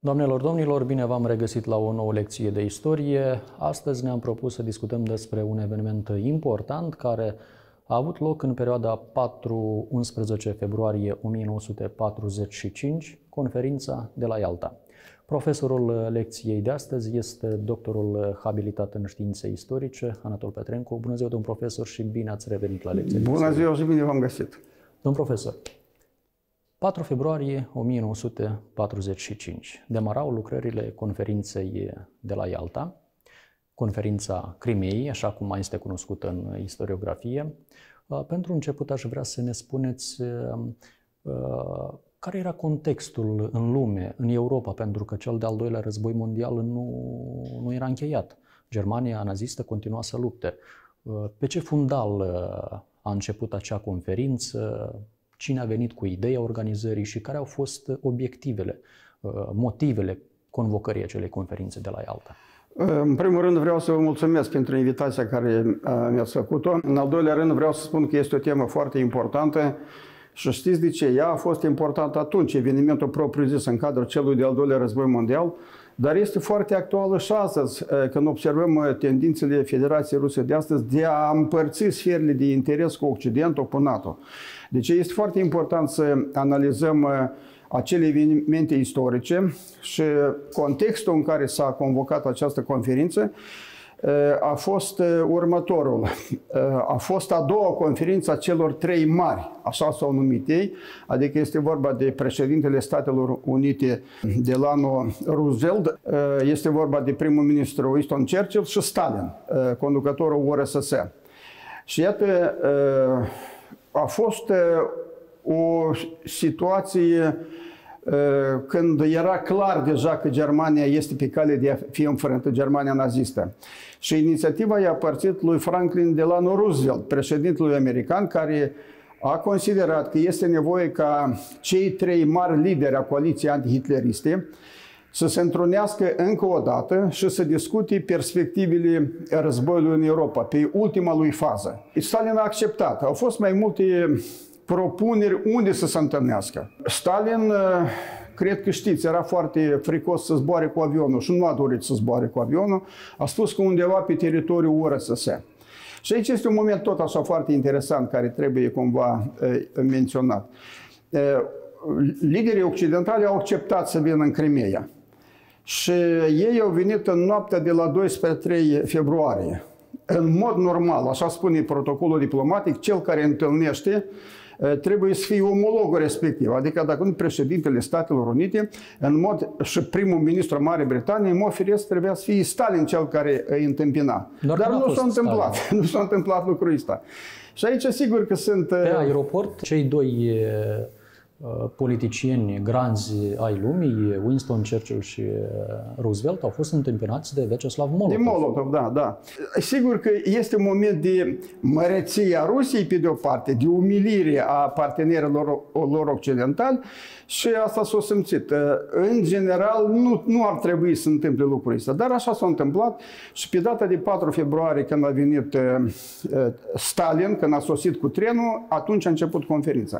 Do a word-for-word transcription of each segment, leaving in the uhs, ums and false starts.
Doamnelor, domnilor, bine v-am regăsit la o nouă lecție de istorie. Astăzi ne-am propus să discutăm despre un eveniment important care a avut loc în perioada patru unsprezece februarie o mie nouă sute patruzeci și cinci, conferința de la Ialta. Profesorul lecției de astăzi este doctorul habilitat în științe istorice, Anatol Petrencu. Bună ziua, domn profesor, și bine ați revenit la lecția. Bună ziua și bine v-am găsit. Domn profesor, patru februarie o mie nouă sute patruzeci și cinci demarau lucrările conferinței de la Ialta, conferința Crimeei, așa cum mai este cunoscută în istoriografie. Pentru început aș vrea să ne spuneți care era contextul în lume, în Europa, pentru că cel de-al doilea război mondial nu, nu era încheiat. Germania nazistă continua să lupte. Pe ce fundal a început acea conferință? Cine a venit cu ideea organizării și care au fost obiectivele, motivele convocării acelei conferințe de la Ialta? În primul rând vreau să vă mulțumesc pentru invitația care mi-ați făcut-o. În al doilea rând vreau să spun că este o temă foarte importantă și știți de ce? Ea a fost importantă atunci, evenimentul propriu-zis în cadrul celui de-al doilea război mondial, dar este foarte actuală și astăzi, când observăm tendințele Federației Ruse de astăzi de a împărți sferele de interes cu Occidentul, cu NATO. Deci este foarte important să analizăm acele evenimente istorice și contextul în care s-a convocat această conferință a fost următorul. A fost a doua conferință a celor trei mari, așa s-au numit ei, adică este vorba de președintele Statelor Unite Delano Roosevelt, este vorba de primul ministru Winston Churchill și Stalin, conducătorul U R S S. Și iată, a fost o situație când era clar deja că Germania este pe cale de a fi înfrântă, Germania nazistă. Și inițiativa i-a aparținut lui Franklin Delano Roosevelt, președintelui american, care a considerat că este nevoie ca cei trei mari lideri a coaliției antihitleriste să se întrunească încă o dată și să discute perspectivele războiului în Europa, pe ultima lui fază. Stalin a acceptat. Au fost mai multe propuneri unde să se întâlnească. Stalin, cred că știți, era foarte fricos să zboare cu avionul și nu a dorit să zboare cu avionul. A spus că undeva pe teritoriul U R S S. Și aici este un moment tot așa foarte interesant care trebuie cumva menționat. Liderii occidentali au acceptat să vină în Crimeea. Și ei au venit în noaptea de la doi spre trei februarie. În mod normal, așa spune protocolul diplomatic, cel care întâlnește trebuie să fie omologul respectiv. Adică dacă nu președintele Statelor Unite, în mod, și primul ministru Marii Britanii, în mod firesc trebuia să fie Stalin cel care îi întâmpina. Doar Dar nu s-a întâmplat. Stalin. Nu s-a întâmplat lucrul ăsta. Și aici sigur că sunt... Pe aeroport, cei doi politicieni granzi ai lumii, Winston Churchill și Roosevelt, au fost întâmpinați de Vyacheslav Molotov. De Molotov, da, da. Sigur că este un moment de măreție a Rusiei, pe de o parte, de umilire a partenerilor lor occidentali și asta s-a simțit. În general, nu, nu ar trebui să întâmple lucrul ăsta, dar așa s-a întâmplat și pe data de patru februarie, când a venit Stalin, când a sosit cu trenul, atunci a început conferința.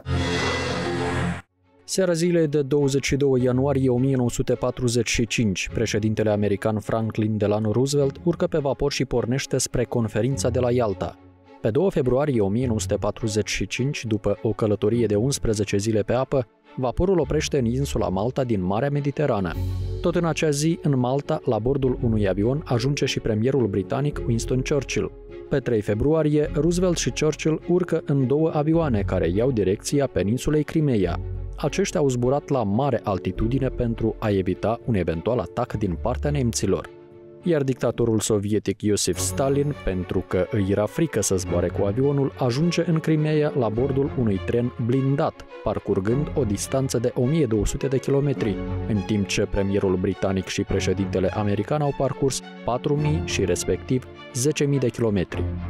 Seara zilei de douăzeci și doi ianuarie o mie nouă sute patruzeci și cinci, președintele american Franklin Delano Roosevelt urcă pe vapor și pornește spre conferința de la Ialta. Pe doi februarie o mie nouă sute patruzeci și cinci, după o călătorie de unsprezece zile pe apă, vaporul oprește în insula Malta din Marea Mediterană. Tot în acea zi, în Malta, la bordul unui avion, ajunge și premierul britanic Winston Churchill. Pe trei februarie, Roosevelt și Churchill urcă în două avioane care iau direcția peninsulei Crimeea. Aceștia au zburat la mare altitudine pentru a evita un eventual atac din partea nemților. Iar dictatorul sovietic Iosif Stalin, pentru că îi era frică să zboare cu avionul, ajunge în Crimeea la bordul unui tren blindat, parcurgând o distanță de o mie două sute de kilometri, în timp ce premierul britanic și președintele american au parcurs patru mii și respectiv zece mii de kilometri.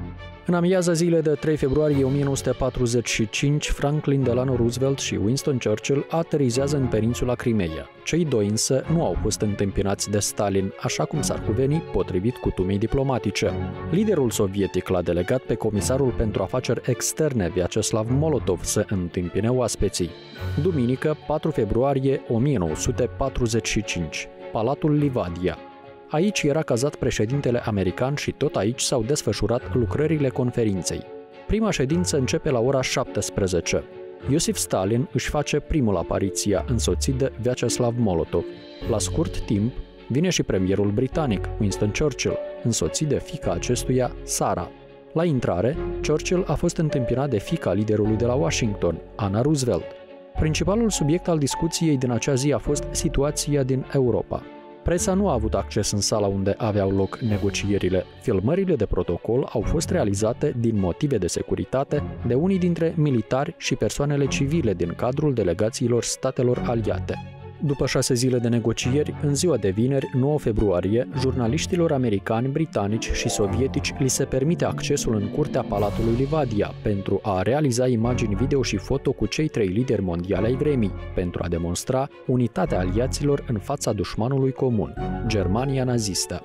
În amiaza zilei de trei februarie o mie nouă sute patruzeci și cinci, Franklin Delano Roosevelt și Winston Churchill aterizează în peninsula Crimeea. Cei doi însă nu au fost întâmpinați de Stalin, așa cum s-ar cuveni potrivit cutumii diplomatice. Liderul sovietic l-a delegat pe comisarul pentru afaceri externe Vyacheslav Molotov să întâmpine oaspeții. Duminică, patru februarie o mie nouă sute patruzeci și cinci, Palatul Livadia. Aici era cazat președintele american și tot aici s-au desfășurat lucrările conferinței. Prima ședință începe la ora șaptesprezece. Iosif Stalin își face primul apariția, însoțit de Vyacheslav Molotov. La scurt timp, vine și premierul britanic, Winston Churchill, însoțit de fiica acestuia, Sarah. La intrare, Churchill a fost întâmpinat de fiica liderului de la Washington, Anna Roosevelt. Principalul subiect al discuției din acea zi a fost situația din Europa. Presa nu a avut acces în sala unde aveau loc negocierile. Filmările de protocol au fost realizate din motive de securitate de unii dintre militari și persoanele civile din cadrul delegațiilor statelor aliate. După șase zile de negocieri, în ziua de vineri, nouă februarie, jurnaliștilor americani, britanici și sovietici li se permite accesul în curtea Palatului Livadia pentru a realiza imagini video și foto cu cei trei lideri mondiali ai vremii, pentru a demonstra unitatea aliaților în fața dușmanului comun, Germania nazistă.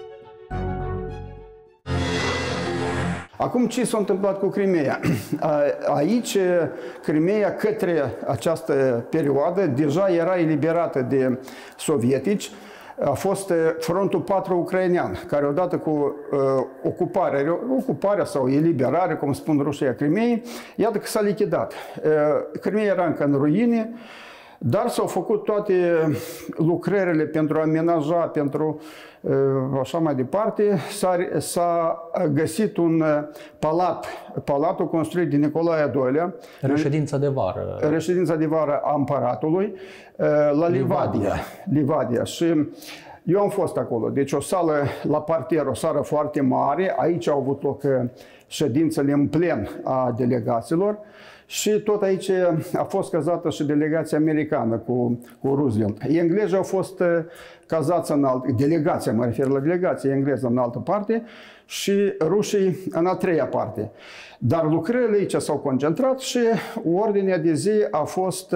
Acum, ce s-a întâmplat cu Crimeea? Aici, Crimeea, către această perioadă, deja era eliberată de sovietici. A fost frontul patru ucrainean, care odată cu uh, ocuparea, ocuparea sau eliberarea, cum spun rușii, a Crimeei, iată că s-a lichidat. Uh, Crimeea era încă în ruine, dar s-au făcut toate lucrările pentru a amenaja, pentru așa mai departe. S-a găsit un palat, palatul construit de Nicolae al doilea. Reședința de vară. Reședința de vară a împăratului, la Livadia. Livadia. Și eu am fost acolo. Deci o sală la parter, o sală foarte mare. Aici au avut loc ședințele în plen a delegaților. Și tot aici a fost cazată și delegația americană cu, cu Roosevelt. Englezii au fost cazați în altă, delegația, mă refer la delegația engleză în altă parte și rușii în a treia parte. Dar lucrările aici s-au concentrat și ordinea de zi a fost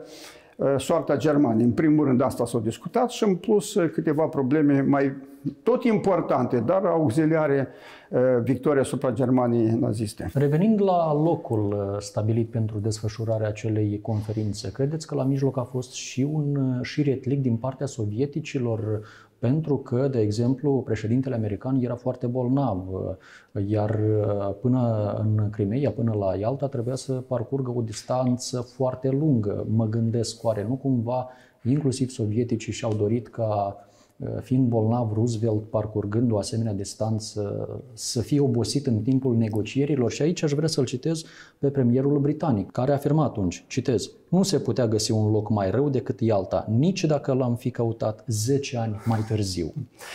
soarta Germaniei. În primul rând asta s-a discutat și în plus câteva probleme mai tot importante, dar auxiliare victoria asupra Germaniei naziste. Revenind la locul stabilit pentru desfășurarea acelei conferințe, credeți că la mijloc a fost și un șir etnic din partea sovieticilor? Pentru că, de exemplu, președintele american era foarte bolnav, iar până în Crimeea, până la Ialta, trebuia să parcurgă o distanță foarte lungă. Mă gândesc, oare nu cumva, inclusiv sovieticii și-au dorit ca, fiind bolnav, Roosevelt, parcurgând o asemenea distanță, să fie obosit în timpul negocierilor? Și aici aș vrea să-l citez pe premierul britanic, care afirma atunci, citez, nu se putea găsi un loc mai rău decât Ialta, nici dacă l-am fi căutat zece ani mai târziu.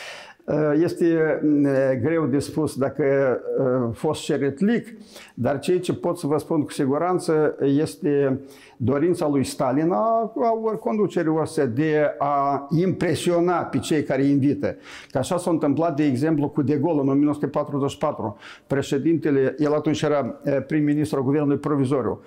Este greu de spus dacă a fost șeretlic, dar ceea ce pot să vă spun cu siguranță este dorința lui Stalin, a, a conducerii O S D, de a impresiona pe cei care îi invită. Că așa s-a întâmplat, de exemplu, cu De Gaulle în o mie nouă sute patruzeci și patru. Președintele, el atunci era prim-ministru al guvernului provizoriu.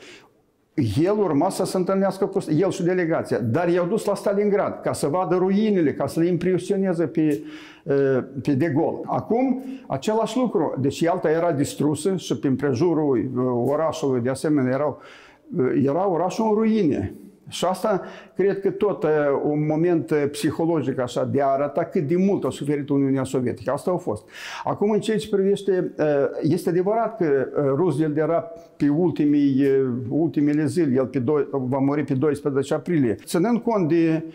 El urma să se întâlnească cu el și delegația, dar i-au dus la Stalingrad ca să vadă ruinele, ca să le impresioneze pe, pe De Gaulle. Acum, același lucru. Deci Ialta era distrusă și prin prejurul orașului, de asemenea, erau, era orașul în ruine. Și asta, cred că tot un moment psihologic așa de a arăta cât de mult a suferit Uniunea Sovietică. Asta a fost. Acum, în ceea ce privește, este adevărat că Roosevelt era pe ultimii, ultimele zile, el pe doi, va muri pe doisprezece aprilie. Ținând cont de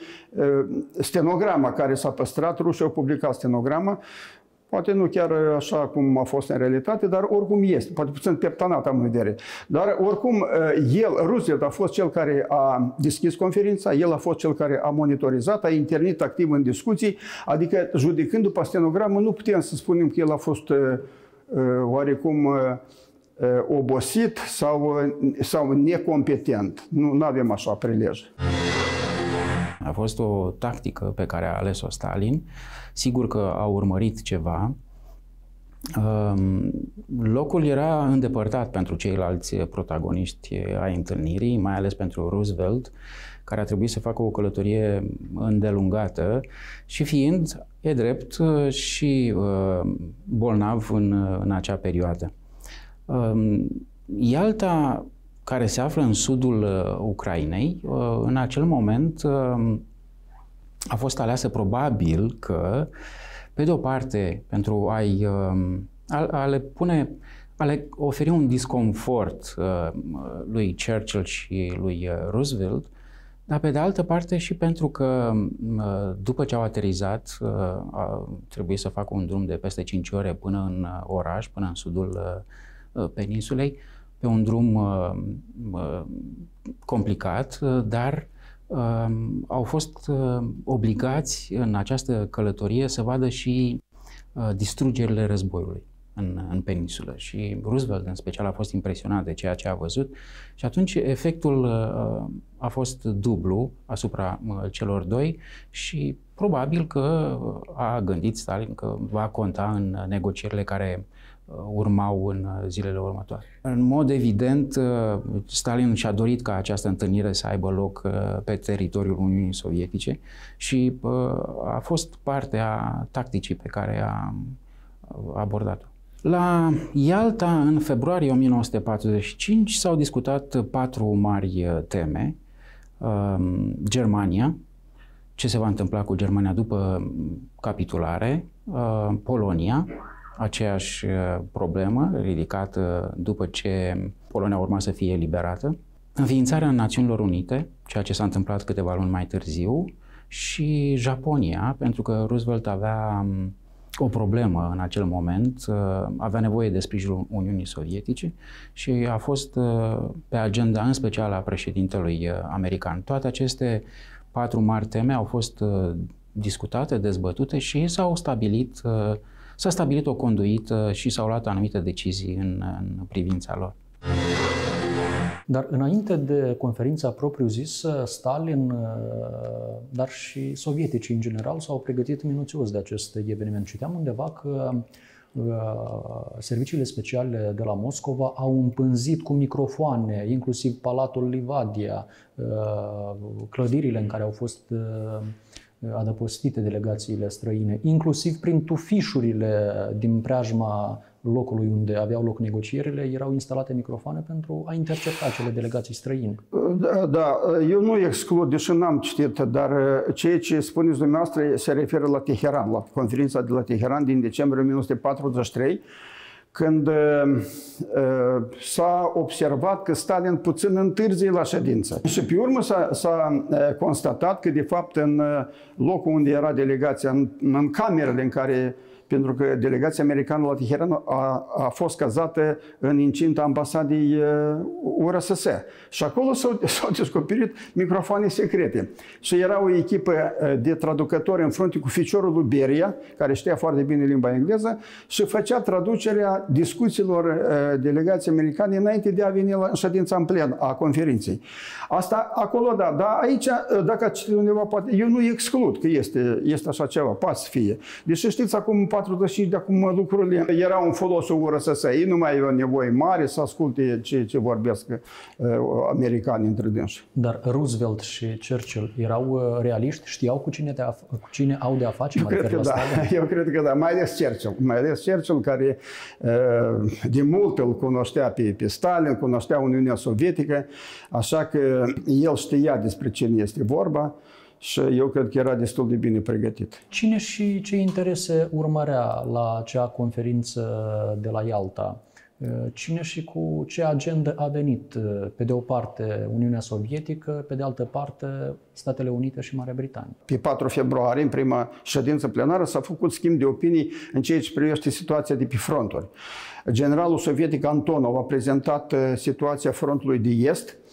stenograma care s-a păstrat, rușii au publicat stenograma, poate nu chiar așa cum a fost în realitate, dar oricum este, poate puțin peptanat am în vedere. Dar oricum, el, Roosevelt, a fost cel care a deschis conferința, el a fost cel care a monitorizat, a intervenit activ în discuții, adică judecând după stenogramă, nu putem să spunem că el a fost oarecum obosit sau, sau necompetent. Nu avem așa prilej. A fost o tactică pe care a ales-o Stalin. Sigur că a urmărit ceva. Locul era îndepărtat pentru ceilalți protagoniști ai întâlnirii, mai ales pentru Roosevelt, care a trebuit să facă o călătorie îndelungată și fiind, e drept, și bolnav în, în acea perioadă. Ialta, care se află în sudul Ucrainei, în acel moment a fost aleasă probabil că, pe de o parte, pentru a-i, a, a le pune, a le oferi un disconfort lui Churchill și lui Roosevelt, dar pe de altă parte și pentru că după ce au aterizat a trebuit să facă un drum de peste cinci ore până în oraș, până în sudul peninsulei, pe un drum complicat, dar au fost obligați în această călătorie să vadă și distrugerile războiului în, în peninsulă. Și Roosevelt, în special, a fost impresionat de ceea ce a văzut și atunci efectul a fost dublu asupra celor doi și probabil că a gândit Stalin că va conta în negocierile care urmau în zilele următoare. În mod evident, Stalin și-a dorit ca această întâlnire să aibă loc pe teritoriul Uniunii Sovietice și a fost parte a tacticii pe care a abordat-o. La Ialta, în februarie o mie nouă sute patruzeci și cinci, s-au discutat patru mari teme. Germania, ce se va întâmpla cu Germania după capitulare, Polonia, aceeași problemă ridicată după ce Polonia urma să fie eliberată, înființarea Națiunilor Unite, ceea ce s-a întâmplat câteva luni mai târziu, și Japonia, pentru că Roosevelt avea o problemă în acel moment, avea nevoie de sprijinul Uniunii Sovietice și a fost pe agenda în special a președintelui american. Toate aceste patru mari teme au fost discutate, dezbătute și s-au stabilit S-a stabilit o conduită și s-au luat anumite decizii în, în privința lor. Dar înainte de conferința propriu-zisă, Stalin, dar și sovieticii în general, s-au pregătit minuțios de acest eveniment. Citeam undeva că serviciile speciale de la Moscova au împânzit cu microfoane, inclusiv Palatul Livadia, clădirile în care au fost adăpostite delegațiile străine, inclusiv prin tufișurile din preajma locului unde aveau loc negocierile, erau instalate microfoane pentru a intercepta acele delegații străine. Da, da, eu nu exclud, deși n-am citit, dar ceea ce spuneți dumneavoastră se referă la Teheran, la conferința de la Teheran din decembrie o mie nouă sute patruzeci și trei, când uh, s-a observat că Stalin puțin întârzie la ședință. Și pe urmă s-a constatat că, de fapt, în locul unde era delegația, în, în camerele în care, pentru că delegația americană la Teheran a, a fost cazată în incinta ambasadei U R S S. Și acolo s-au, s-au descoperit microfoane secrete. Și era o echipă de traducători în frunte cu ficiorul lui Beria, care știa foarte bine limba engleză, și făcea traducerea discuțiilor delegației americane înainte de a veni la ședința în plen a conferinței. Asta acolo, da. Dar aici, dacă ați citit undeva, poate, eu nu exclud că este, este așa ceva, poate să fie. Deși știți, acum patruzeci și cinci de acum lucrurile erau în folosul U R S S. Ei nu mai aveau nevoie mare să asculte ce, ce vorbesc uh, americanii între dânsi. Dar Roosevelt și Churchill erau realiști? Știau cu cine, te cu cine au de a face? Eu cred că da. Eu cred că da. Mai ales Churchill. Mai ales Churchill, care uh, de mult îl cunoștea pe, pe Stalin, cunoștea Uniunea Sovietică, așa că el știa despre cine este vorba. Și eu cred că era destul de bine pregătit. Cine și ce interese urmărea la acea conferință de la Ialta? Cine și cu ce agendă a venit? Pe de o parte Uniunea Sovietică, pe de altă parte Statele Unite și Marea Britanie. Pe patru februarie, în prima ședință plenară, s-a făcut schimb de opinii în ceea ce privește situația de pe fronturi. Generalul sovietic Antonov a prezentat situația frontului de est,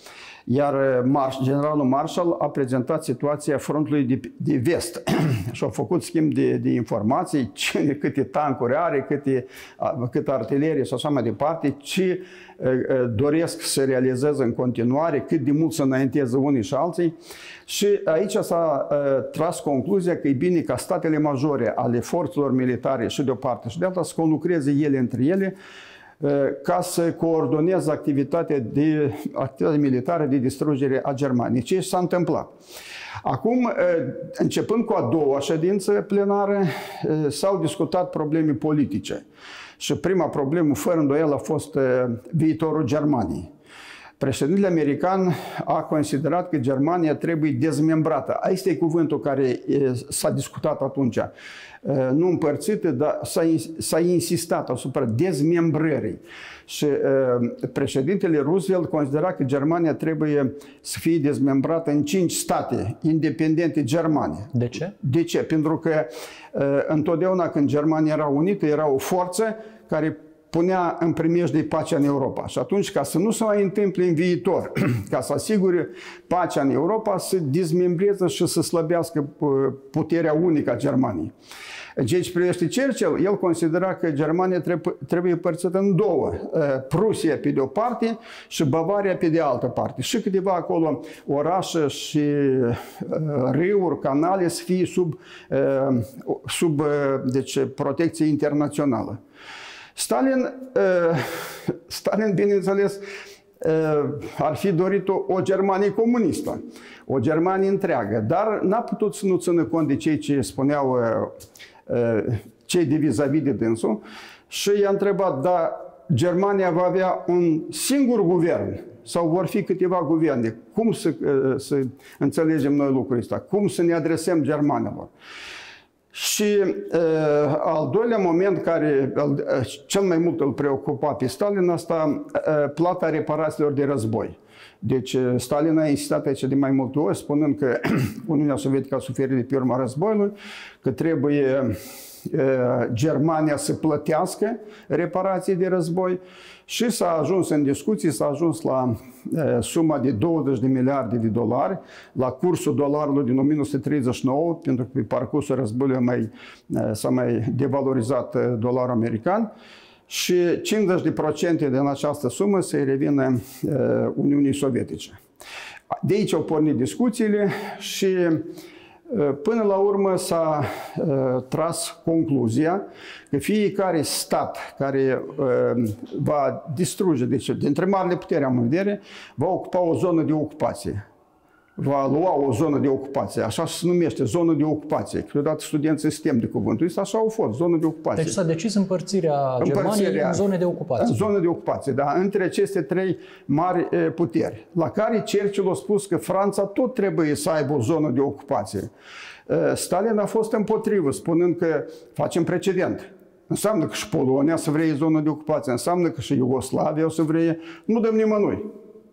Iar Marsh, generalul Marshall a prezentat situația frontului de, de vest și a făcut schimb de, de informații, cine, câte tancuri are, câte, câte artilerie și așa mai departe, ce doresc să realizeze în continuare, cât de mult să înainteze unii și alții. Și aici s-a tras concluzia că e bine ca statele majore ale forțelor militare și de o parte și de alta să conlucreze ele între ele, ca să coordoneze activitatea, de, activitatea militară de distrugere a Germaniei. Ce s-a întâmplat? Acum, începând cu a doua ședință plenară, s-au discutat probleme politice. Și prima problemă, fără îndoială, a fost viitorul Germaniei. Președintele american a considerat că Germania trebuie dezmembrată. Asta e cuvântul care s-a discutat atunci. Nu împărțită, dar s-a insistat asupra dezmembrării. Și președintele Roosevelt considera că Germania trebuie să fie dezmembrată în cinci state independente germane. De ce? De ce? Pentru că întotdeauna când Germania era unită, era o forță care punea în primejdie pacea în Europa. Și atunci, ca să nu se mai întâmple în viitor, ca să asigure pacea în Europa, să dezmembreze și să slăbească puterea unică a Germaniei. În ceea ce privește Churchill, el considera că Germania trebuie împărțită în două. Prusia pe de o parte și Bavaria pe de altă parte. Și câteva acolo orașe și râuri, canale să fie sub, sub deci, protecție internațională. Stalin, Stalin, bineînțeles, ar fi dorit o, o Germanie comunistă, o Germanie întreagă, dar n-a putut să nu țină cont de cei ce spuneau cei de vis-a-vis de dânsul și i-a întrebat, da, Germania va avea un singur guvern sau vor fi câteva guverne? Cum să, să înțelegem noi lucrul ăsta? Cum să ne adresăm germanilor? Și uh, al doilea moment care uh, cel mai mult îl preocupa pe Stalin, asta uh, plata reparațiilor de război. Deci Stalin a insistat aici de mai multe ori, spunând că Uniunea Sovietică a suferit de pe urma războiului, că trebuie uh, Germania să plătească reparații de război și s-a ajuns în discuții, s-a ajuns la uh, suma de douăzeci de miliarde de dolari, la cursul dolarului din o mie nouă sute treizeci și nouă, pentru că pe parcursul războiului mai, uh, s-a mai devalorizat uh, dolarul american, și cincizeci la sută din această sumă se revină uh, Uniunii Sovietice. De aici au pornit discuțiile și până la urmă s-a uh, tras concluzia că fiecare stat care uh, va distruge, deci dintre marile puteri am în vedere, va ocupa o zonă de ocupație. Va lua o zonă de ocupație, așa se numește, zonă de ocupație. Câteodată studenții se tem de cuvântul ăsta, așa au fost, zonă de ocupație. Deci s-a decis împărțirea, împărțirea Germaniei în zone de ocupație. În zone de ocupație, da, între aceste trei mari e, puteri, la care Churchill a spus că Franța tot trebuie să aibă o zonă de ocupație. E, Stalin a fost împotrivă, spunând că facem precedent. Înseamnă că și Polonia să vrea zonă de ocupație, înseamnă că și Iugoslavia o să vrea, nu dăm nimănui.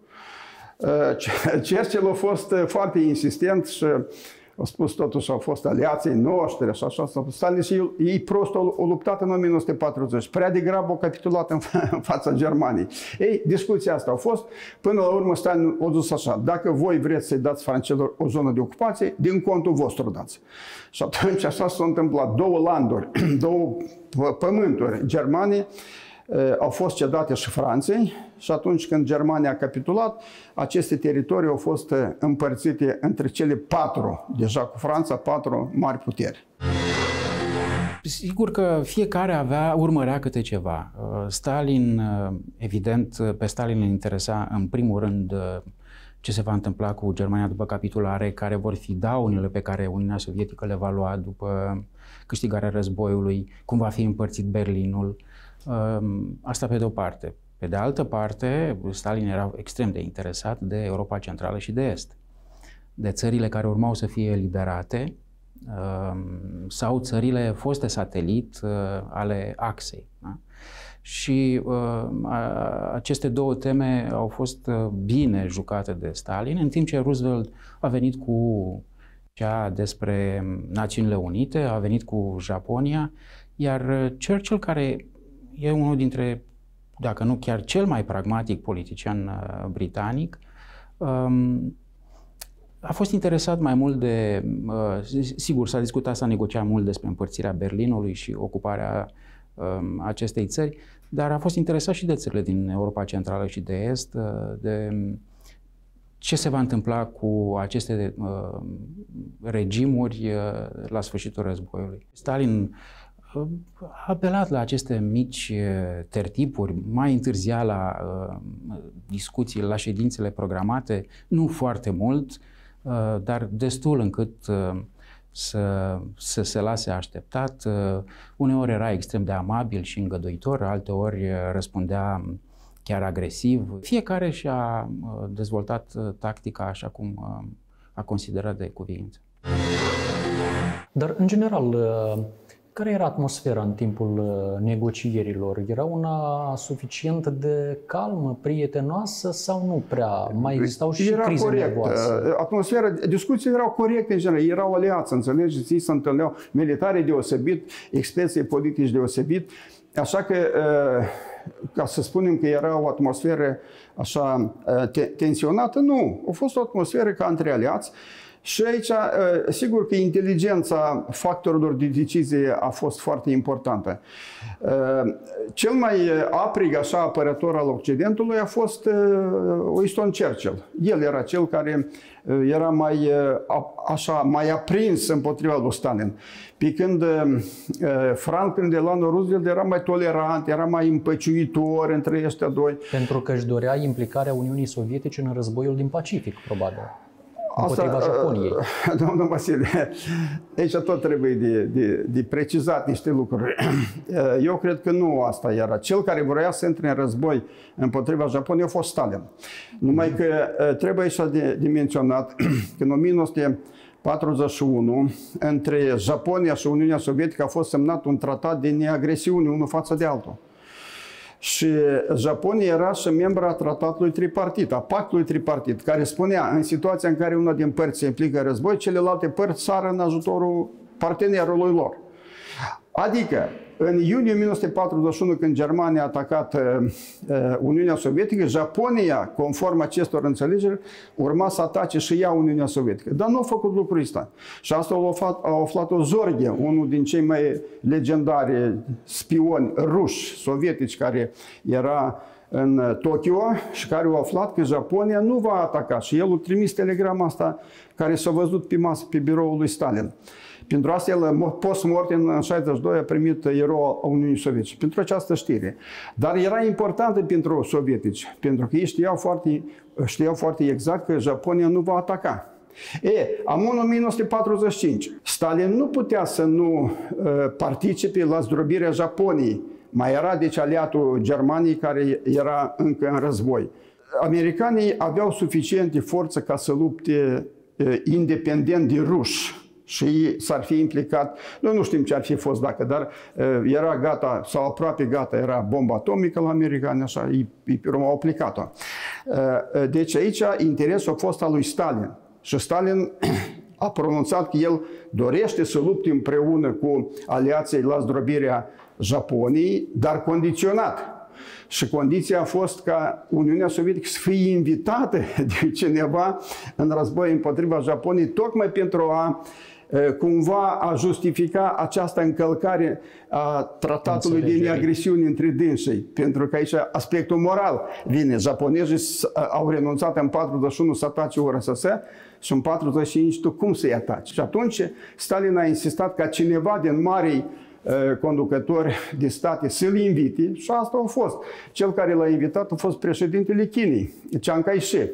Churchill a fost foarte insistent și a spus totuși au fost aliații noștri și așa. Stalin și ei prost au luptat în o mie nouă sute patruzeci. Prea degrabă au capitulat în, în fața Germaniei. Ei, discuția asta a fost. Până la urmă Stalin a zis așa, dacă voi vreți să-i dați francezilor o zonă de ocupație, din contul vostru dați. Și atunci așa s-a întâmplat. Două landuri, două pământuri Germanii au fost cedate și Franței și atunci când Germania a capitulat, aceste teritorii au fost împărțite între cele patru, deja cu Franța, patru mari puteri. Sigur că fiecare avea, urmărea câte ceva. Stalin, evident, pe Stalin îl interesa în primul rând ce se va întâmpla cu Germania după capitulare, care vor fi daunele pe care Uniunea Sovietică le va lua după câștigarea războiului, cum va fi împărțit Berlinul. Asta pe de o parte. Pe de altă parte, Stalin era extrem de interesat de Europa Centrală și de Est, de țările care urmau să fie eliberate sau țările foste satelit ale axei. Da? Și aceste două teme au fost bine jucate de Stalin, în timp ce Roosevelt a venit cu cea despre Națiunile Unite, a venit cu Japonia, iar Churchill, care e unul dintre, dacă nu chiar cel mai pragmatic politician britanic, A fost interesat mai mult de, sigur, s-a discutat, s-a negociat mult despre împărțirea Berlinului și ocuparea acestei țări, dar a fost interesat și de țările din Europa Centrală și de Est, de ce se va întâmpla cu aceste regimuri la sfârșitul războiului. Stalin a apelat la aceste mici tertipuri, mai întârzia la discuții, la ședințele programate, nu foarte mult, dar destul încât să, să se lase așteptat. Uneori era extrem de amabil și îngăduitor, alteori răspundea chiar agresiv. Fiecare și-a dezvoltat tactica așa cum a considerat de cuviință. Dar, în general, care era atmosfera în timpul negocierilor? Era una suficient de calmă, prietenoasă sau nu prea? Mai existau și era crize corect. nervoase? Atmosfera, discuțiile erau corecte în general, erau aliați, înțelegeți? Ei se întâlneau militari deosebit, experții politici deosebit, așa că, ca să spunem că era o atmosferă așa tensionată, nu. A fost o atmosferă ca între aliați. Și aici, sigur că inteligența factorilor de decizie a fost foarte importantă. Cel mai aprig așa apărător al Occidentului a fost Winston Churchill. El era cel care era mai, așa, mai aprins împotriva lui Stalin. Pe când Franklin Delano Roosevelt era mai tolerant, era mai împăciuitor între ăștia doi. Pentru că își dorea implicarea Uniunii Sovietice în războiul din Pacific, probabil. Împotriva Asta, Japoniei. Domnul Vasile, aici tot trebuie de, de, de precizat niște lucruri. Eu cred că nu asta era. Cel care vrea să intre în război împotriva Japoniei a fost Stalin. Numai că trebuie aici de, de menționat că în o mie nouă sute patruzeci și unu între Japonia și Uniunea Sovietică a fost semnat un tratat de neagresiune unul față de altul. Și Japonia era și membra a tratatului tripartit, a pactului tripartit, care spunea, în situația în care una din părți se implică în război, celelalte părți sară în ajutorul partenerului lor. Adică, în iunie o mie nouă sute patruzeci și unu, când Germania a atacat uh, Uniunea Sovietică, Japonia, conform acestor înțelegeri, urma să atace și ea Uniunea Sovietică. Dar nu a făcut lucrul ăsta. Și asta a aflat-o Zorge, unul din cei mai legendari spioni ruși, sovietici, care era în Tokyo și care au aflat că Japonia nu va ataca. Și el a trimis telegrama asta care s-a văzut pe masă, pe biroul lui Stalin. Pentru asta el, post-mortem, în șaizeci și doi, a primit erou a Uniunii Sovietice. Pentru această știre. Dar era importantă pentru sovietici, pentru că ei știau foarte, știau foarte exact că Japonia nu va ataca. E, am în o mie nouă sute patruzeci și cinci, Stalin nu putea să nu uh, participe la zdrobirea Japoniei. Mai era, deci, aliatul Germaniei care era încă în război. Americanii aveau suficiente forță ca să lupte uh, independent de ruși. Și s-ar fi implicat, noi nu știm ce ar fi fost dacă, dar uh, era gata, sau aproape gata, era bomba atomică la americani, așa, ei, ei au aplicat-o. Uh, deci aici interesul a fost al lui Stalin. Și Stalin a pronunțat că el dorește să lupte împreună cu aliații la zdrobirea Japoniei, dar condiționat. Și condiția a fost ca Uniunea Sovietică să fie invitată de cineva în război împotriva Japoniei, tocmai pentru a cumva a justifica această încălcare a tratatului de neagresiune între dânsii. Pentru că aici aspectul moral vine. Japonezii au renunțat în patruzeci și unu să atace U R S S și în patruzeci și cinci tu cum să-i ataci? Și atunci Stalin a insistat ca cineva din marii conducători de state să-l invite și asta a fost. Cel care l-a invitat a fost președintele Chinei, Chiang Kai-shek.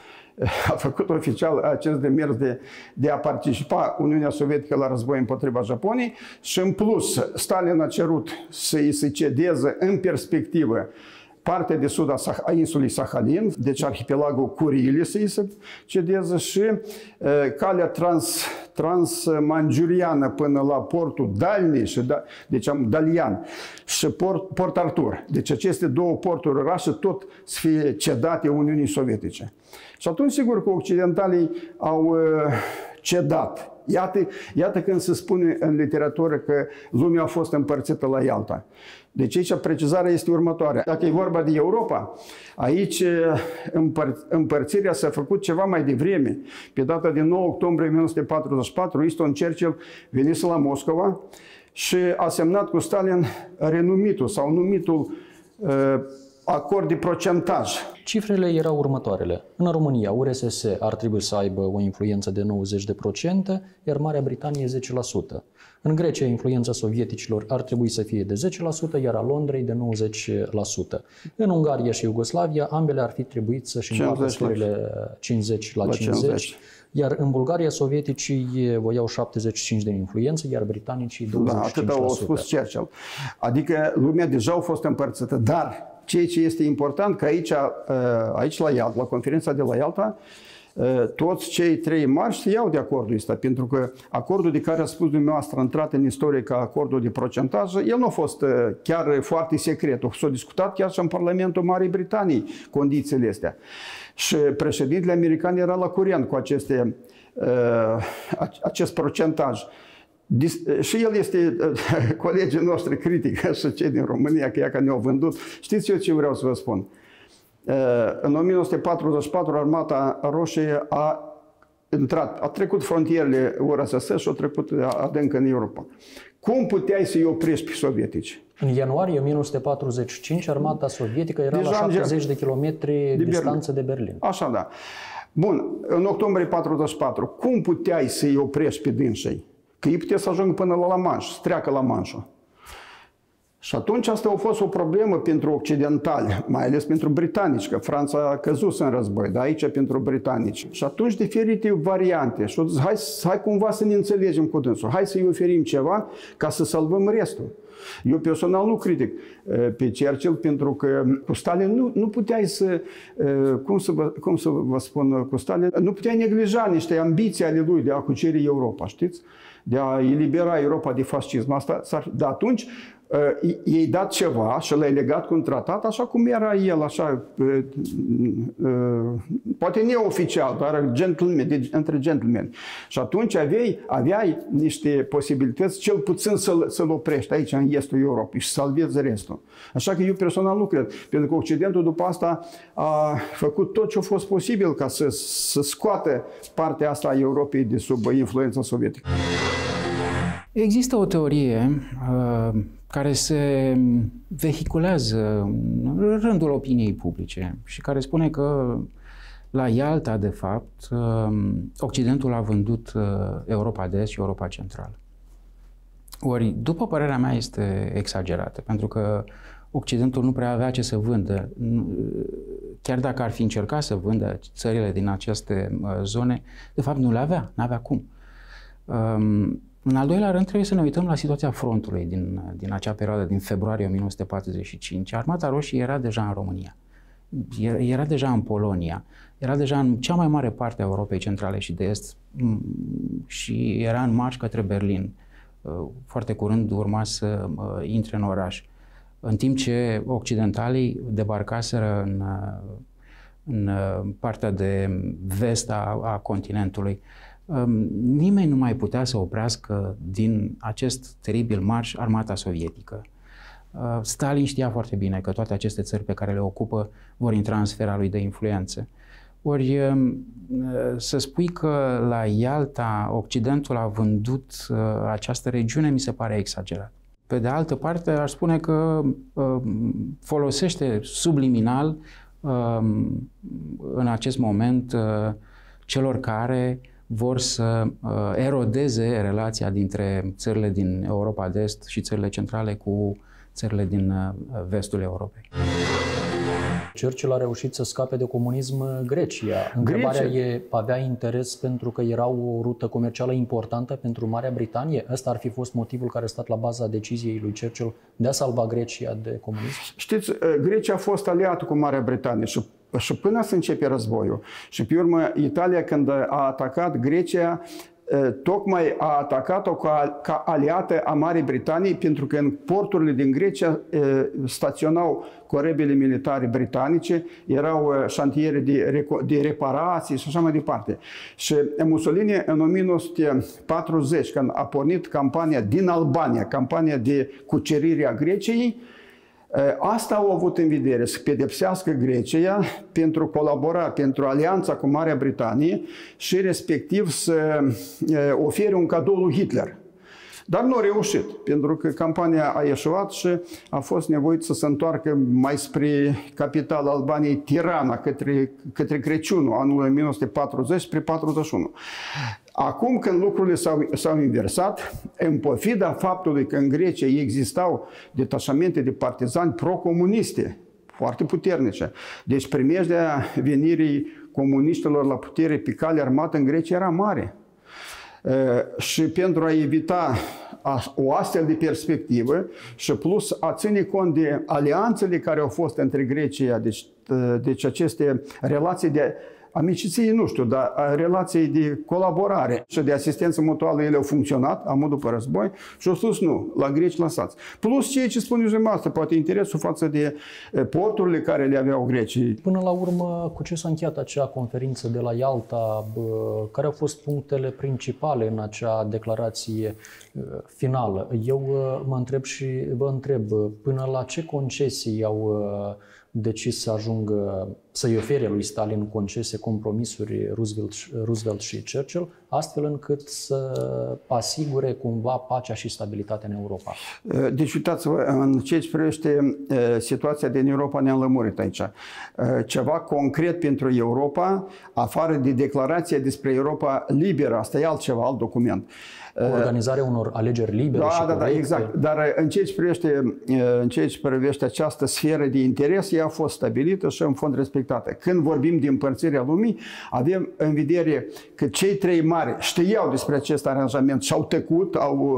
A făcut oficial acest demers de, de a participa Uniunea Sovietică la război împotriva Japoniei și în plus Stalin a cerut să îi se cedeze în perspectivă partea de sud a insulei Sahalin, deci arhipelagul Curile să îi se cedeze și uh, calea trans, transmanjuriană până la portul Dalni, și da, deci Dalian și port, Port Artur. Deci aceste două porturi orașe tot să fie cedate Uniunii Sovietice. Și atunci sigur că occidentalii au uh, cedat. Iată, iată când se spune în literatură că lumea a fost împărțită la Ialta. Deci aici precizarea este următoarea. Dacă e vorba de Europa, aici împăr împărțirea s-a făcut ceva mai devreme. Pe data de nouă octombrie o mie nouă sute patruzeci și patru, Winston Churchill venise la Moscova și a semnat cu Stalin renumitul sau numitul uh, acord de procentaj. Cifrele erau următoarele. În România, U R S S ar trebui să aibă o influență de nouăzeci la sută, iar Marea Britanie zece la sută. În Grecia, influența sovieticilor ar trebui să fie de zece la sută, iar a Londrei de nouăzeci la sută. În Ungaria și Iugoslavia, ambele ar fi trebuit să-și întoarcă sferele cincizeci la cincizeci, iar în Bulgaria, sovieticii voiau șaptezeci și cinci de influență, iar britanicii douăzeci și cinci la sută. Da, atât au spus Churchill. Adică lumea deja a fost împărțită, dar ceea ce este important, că aici, aici la Ialta, la conferința de la Ialta, toți cei trei mari se iau de acordul ăsta, pentru că acordul de care a spus dumneavoastră, intrat în istorie ca acordul de procentaj, el nu a fost chiar foarte secret. S-a discutat chiar și în Parlamentul Marii Britanii condițiile astea. Și președintele american era la curent cu aceste, acest procentaj. Și el este colegii noștri critică și cei din România, că ea că ne-au vândut. Știți eu ce vreau să vă spun? În o mie nouă sute patruzeci și patru, Armata Roșie a intrat, a trecut frontierele U R S S și a trecut adânc în Europa. Cum puteai să-i oprești pe sovietici? În ianuarie o mie nouă sute patruzeci și cinci, armata sovietică era deja la șaptezeci de kilometri de distanță de Berlin. Așa, da. Bun, în octombrie patruzeci și patru, cum puteai să-i oprești pe dânsii? Că ei putea să ajungă până la La Manș, să treacă La Manșul. Și atunci asta a fost o problemă pentru occidentali, mai ales pentru britanici, că Franța a căzut în război, dar aici pentru britanici. Și atunci diferite variante. Și hai, hai cumva să ne înțelegem cu dânsul. Hai să-i oferim ceva ca să salvăm restul. Eu personal nu critic pe Churchill, pentru că cu Stalin nu, nu puteai să, cum să, vă, cum să vă spun, cu Stalin, nu puteai neglija niște ambiții ale lui de a cuceri Europa, știți? De a elibera Europa de fascism. Asta, dar atunci i-ai dat ceva și l-ai legat cu un tratat, așa cum era el, așa, poate neoficial, dar gentleman, de, între gentlemen. Și atunci aveai, aveai niște posibilități, cel puțin să-l să oprești aici, în estul Europei, și să salvezi restul. Așa că eu personal nu cred, pentru că Occidentul după asta a făcut tot ce a fost posibil ca să, să scoată partea asta a Europei de sub influența sovietică. Există o teorie uh, care se vehiculează în rândul opiniei publice și care spune că la Ialta, de fapt, uh, Occidentul a vândut uh, Europa de Est și Europa Centrală. Ori, după părerea mea, este exagerată, pentru că Occidentul nu prea avea ce să vândă. Chiar dacă ar fi încercat să vândă țările din aceste uh, zone, de fapt nu le avea, nu avea cum. Um, În al doilea rând, trebuie să ne uităm la situația frontului din, din acea perioadă, din februarie o mie nouă sute patruzeci și cinci. Armata Roșie era deja în România, era, era deja în Polonia, era deja în cea mai mare parte a Europei Centrale și de Est și era în marș către Berlin. Foarte curând urma să intre în oraș. În timp ce occidentalii debarcaseră în, în partea de vest a, a continentului. Nimeni nu mai putea să oprească din acest teribil marș armata sovietică. Stalin știa foarte bine că toate aceste țări pe care le ocupă vor intra în sfera lui de influență. Ori să spui că la Ialta Occidentul a vândut această regiune mi se pare exagerat. Pe de altă parte, aș spune că folosește subliminal în acest moment celor care vor să uh, erodeze relația dintre țările din Europa de Est și țările centrale cu țările din uh, vestul Europei. Churchill a reușit să scape de comunism Grecia. Întrebarea Grecia. e, avea interes pentru că era o rută comercială importantă pentru Marea Britanie? Ăsta ar fi fost motivul care a stat la baza deciziei lui Churchill de a salva Grecia de comunism? Știți, Grecia a fost aliată cu Marea Britanie și Și până să începe războiul. Și pe urmă, Italia, când a atacat Grecia, tocmai a atacat-o ca, ca aliată a Marii Britanii, pentru că în porturile din Grecia staționau corebele militare britanice, erau șantiere de, de reparații și așa mai departe. Și Mussolini în o mie nouă sute patruzeci, când a pornit campania din Albania, campania de cucerire a Greciei, asta au avut în vedere, să pedepsească Grecia pentru colabora, pentru alianța cu Marea Britanie și respectiv să ofere un cadou lui Hitler. Dar nu a reușit, pentru că campania a eșuat și a fost nevoit să se întoarcă mai spre capitala Albaniei, Tirana, către, către Crăciunul, anul o mie nouă sute patruzeci, spre patruzeci și unu. Acum, când lucrurile s-au inversat, în pofida faptului că în Grecia existau detașamente de partizani pro-comuniste, foarte puternice, deci primejdea venirii comuniștilor la putere pe cale armată în Grecia era mare. Și pentru a evita o astfel de perspectivă și plus a ține cont de alianțele care au fost între Grecia, deci, deci aceste relații de amiciție, nu știu, dar relații de colaborare și de asistență mutuală, ele au funcționat, amul după război, și au spus nu, la greci lăsați. Plus ceea ce spune dumneavoastră, poate interesul față de porturile care le aveau grecii. Până la urmă, cu ce s-a încheiat acea conferință de la Ialta? Care au fost punctele principale în acea declarație finală? Eu mă întreb și vă întreb, până la ce concesii au decis să ajungă, să-i ofere lui Stalin concese, compromisuri Roosevelt, Roosevelt și Churchill, astfel încât să asigure cumva pacea și stabilitatea în Europa. Deci, uitați-vă, în ceea ce privește situația din Europa, ne-am lămurit aici. Ceva concret pentru Europa, afară de declarația despre Europa liberă, asta e altceva, alt document. Organizarea unor alegeri libere da, și da, corecte. Da, exact. Dar în ceea ce privește, în ceea ce privește această sferă de interes, ea a fost stabilită și în fond respectată. Când vorbim de împărțirea lumii, avem în vedere că cei trei mari știau despre acest aranjament și au tăcut, au,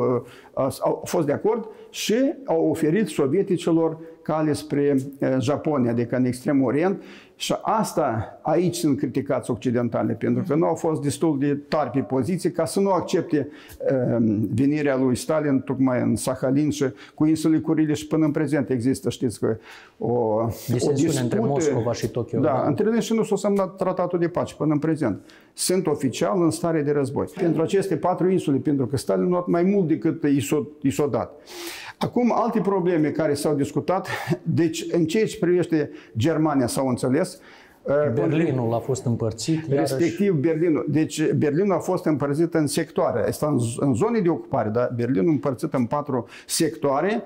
au fost de acord și au oferit sovieticilor cale spre Japonia, adică în Extremul Orient. Și asta, aici sunt criticați occidentale, pentru că nu au fost destul de tari pe poziție ca să nu accepte uh, venirea lui Stalin tocmai în Sahalin și cu insulele Curile și până în prezent există, știți că o, o dispută între Moscova și Tokyo. Da, da. Între ei și nu s-a semnat tratatul de pace până în prezent. Sunt oficial în stare de război. Pentru aceste patru insule, pentru că Stalin nu a mai mult decât i s-a dat. Acum, alte probleme care s-au discutat, deci în ceea ce privește Germania s-au înțeles. Berlinul a fost împărțit. Respectiv iarăși... Berlinul. Deci Berlinul a fost împărțit în sectoare. Este în, în zone de ocupare, dar Berlinul împărțit în patru sectoare.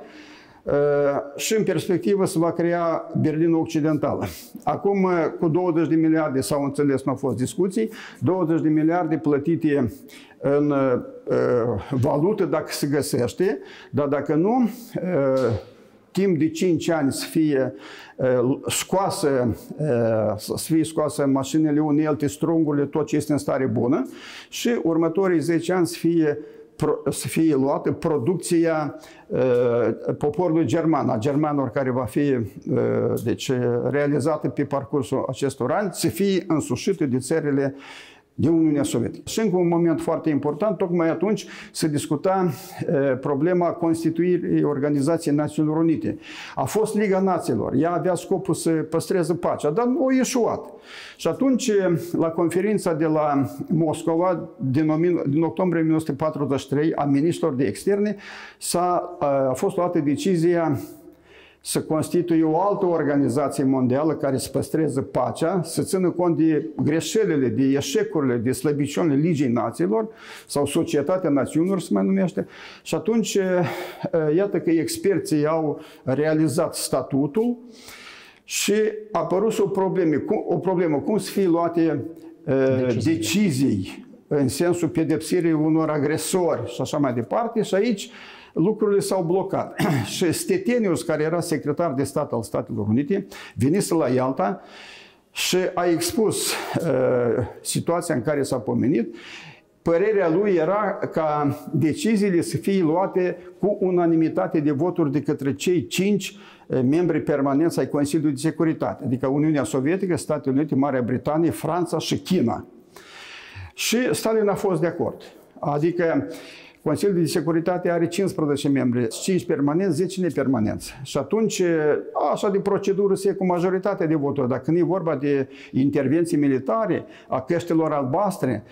Și în perspectivă se va crea Berlinul Occidental. Acum, cu douăzeci de miliarde s-au înțeles, nu au fost discuții, douăzeci de miliarde plătite în uh, valută dacă se găsește, dar dacă nu, uh, timp de cinci ani să fie uh, scoasă, uh, să fie scoasă mașinile, unelte, strungurile, tot ce este în stare bună și următorii zece ani să fie să fie luată producția uh, poporului german, a germanilor care va fi uh, deci, realizată pe parcursul acestor ani, să fie însușită de țările de Uniunea Sovietică. Și încă un moment foarte important, tocmai atunci se discuta uh, problema constituirii Organizației Națiunilor Unite. A fost Liga Națiilor, ea avea scopul să păstreze pacea, dar nu a ieșuat. Și atunci, la conferința de la Moscova, din, din octombrie o mie nouă sute patruzeci și trei, a ministrilor de externe, s-a, a fost luată decizia să constituie o altă organizație mondială care să păstreze pacea, să țină cont de greșelile, de eșecurile, de slăbiciunile Ligii Națiilor sau Societatea Națiunilor se mai numește. Și atunci, iată că experții au realizat statutul și a apărut o problemă, o problemă cum să fie luate decizii. decizii în sensul pedepsirii unor agresori și așa mai departe. Și aici lucrurile s-au blocat. Și Stettinius, care era secretar de stat al Statelor Unite, venise la Ialta și a expus uh, situația în care s-a pomenit. Părerea lui era ca deciziile să fie luate cu unanimitate de voturi de către cei cinci membri permanenți ai Consiliului de Securitate, adică Uniunea Sovietică, Statele Unite, Marea Britanie, Franța și China. Și Stalin a fost de acord. Adică Consiliul de Securitate are cincisprezece membri, cinci permanenți, zece nepermanenți. Și atunci, așa de procedură se cu majoritatea de voturi. Dacă când e vorba de intervenții militare, a căștilor albastre,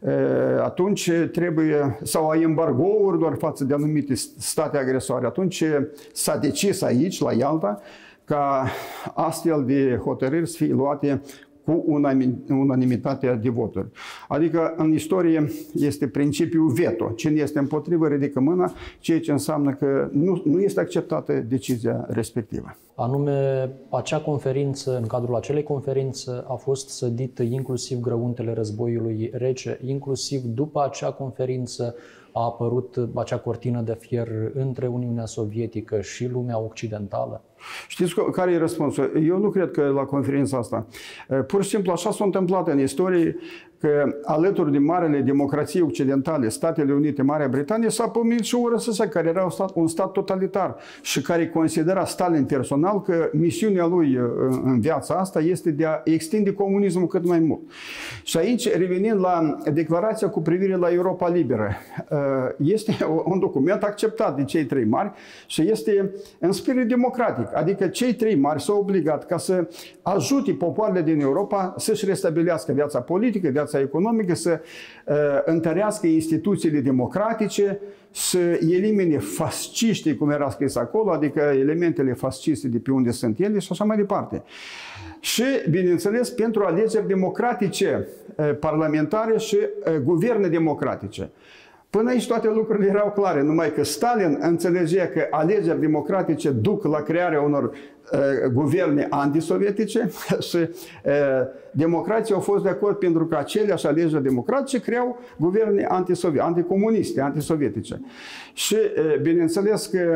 atunci trebuie, sau a embargourilor față de anumite state agresoare, atunci s-a decis aici, la Ialta, ca astfel de hotărâri să fie luate cu unanimitatea de voturi. Adică în istorie este principiul veto. Cine este împotrivă ridică mâna, ceea ce înseamnă că nu, nu este acceptată decizia respectivă. Anume, acea conferință, în cadrul acelei conferințe a fost sădită inclusiv grăuntele războiului rece, inclusiv după acea conferință a apărut acea cortină de fier între Uniunea Sovietică și lumea occidentală? Știți care e răspunsul? Eu nu cred că la conferința asta. Pur și simplu așa s-a întâmplat în istorie că alături de marele democrații occidentale, Statele Unite, Marea Britanie, s-a pomenit și U R S S, care era un stat, un stat totalitar și care considera Stalin personal că misiunea lui în viața asta este de a extinde comunismul cât mai mult. Și aici, revenind la declarația cu privire la Europa Liberă, este un document acceptat de cei trei mari și este în spirit democratic. Adică cei trei mari s-au obligat ca să ajute popoarele din Europa să-și restabilească viața politică, viața economică, să uh, întărească instituțiile democratice, să elimine fasciștii, cum era scris acolo, adică elementele fasciste de pe unde sunt ele și așa mai departe. Și, bineînțeles, pentru alegeri democratice, uh, parlamentare și uh, guverne democratice. Până aici toate lucrurile erau clare, numai că Stalin înțelegea că alegeri democratice duc la crearea unor uh, guverne antisovietice și uh, democrații au fost de acord pentru că aceleași alegeri democratice creau guverne anticomuniste, antisovietice. Și uh, bineînțeles că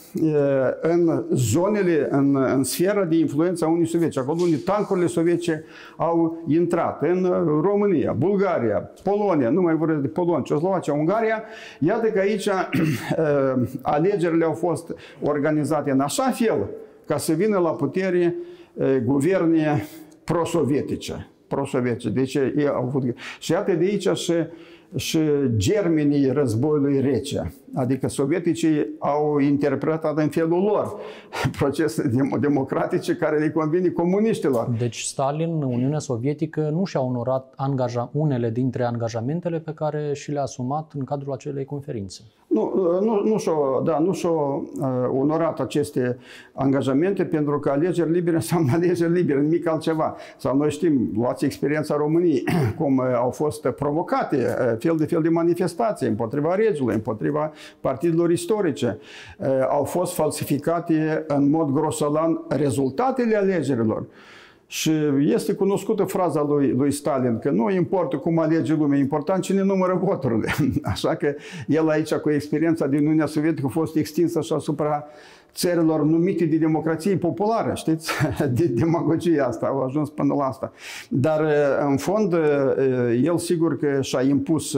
în zonele, în, în sfera de influență a Uniunii Sovietice, acolo unde tancurile sovietice au intrat, în România, Bulgaria, Polonia, nu mai vorbesc de Polonia, Ceoslovacia, Ungaria, iată că aici alegerile au fost organizate în așa fel ca să vină la putere guverne pro-sovietice. Pro-sovietice. Deci, ei au avut... Și iată de aici și și germenii războiului rece. Adică sovieticii au interpretat în felul lor procese democratice care le convine comuniștilor. Deci Stalin, Uniunea Sovietică, nu și-a onorat angaja, unele dintre angajamentele pe care și le-a asumat în cadrul acelei conferințe. Nu, nu, nu și-au da, nu și-au uh, onorat aceste angajamente pentru că alegeri libere înseamnă alegeri libere, nimic altceva. Sau noi știm, luați experiența României, cum uh, au fost provocate uh, fel de fel de manifestații împotriva regiului, împotriva partidelor istorice. Uh, au fost falsificate în mod grosolan rezultatele alegerilor. Și este cunoscută fraza lui, lui Stalin, că nu importă cum alege lumea, e important cine numără voturile. Așa că el aici, cu experiența din Uniunea Sovietică, a fost extinsă și asupra țărilor numite de democrație populară, știți? De demagogia asta, au ajuns până la asta. Dar, în fond, el sigur că și-a impus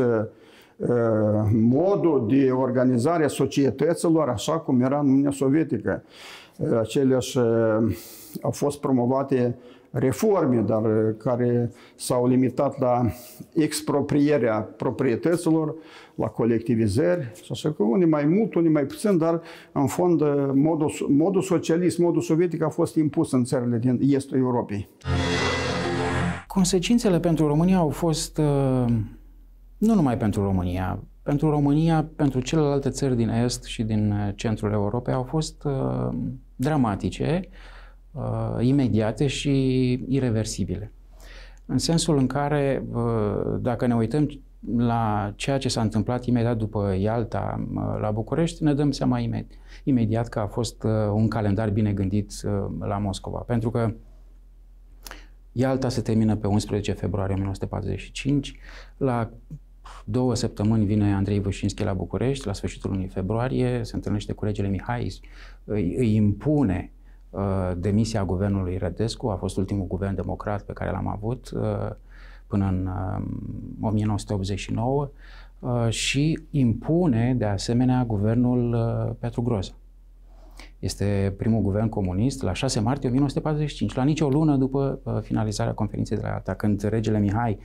modul de organizare a societăților așa cum era în Uniunea Sovietică. Aceleași au fost promovate reforme, dar care s-au limitat la exproprierea proprietăților, la colectivizări, și așa că unii mai mult, unii mai puțin, dar în fond modul, modul socialist, modul sovietic a fost impus în țările din estul Europei. Consecințele pentru România au fost, nu numai pentru România, pentru România, pentru celelalte țări din Est și din centrul Europei au fost dramatice, Uh, imediate și ireversibile. În sensul în care, uh, dacă ne uităm la ceea ce s-a întâmplat imediat după Ialta uh, la București, ne dăm seama imedi imediat că a fost uh, un calendar bine gândit uh, la Moscova. Pentru că Ialta se termină pe unsprezece februarie o mie nouă sute patruzeci și cinci, la două săptămâni vine Andrei Vâșinski la București, la sfârșitul lunii februarie, se întâlnește cu regele Mihai, îi, îi impune demisia guvernului Rădescu, a fost ultimul guvern democrat pe care l-am avut până în o mie nouă sute optzeci și nouă și impune de asemenea guvernul Petru Groza. Este primul guvern comunist la șase martie o mie nouă sute patruzeci și cinci, la nicio lună după finalizarea conferinței de la Ialta, când regele Mihai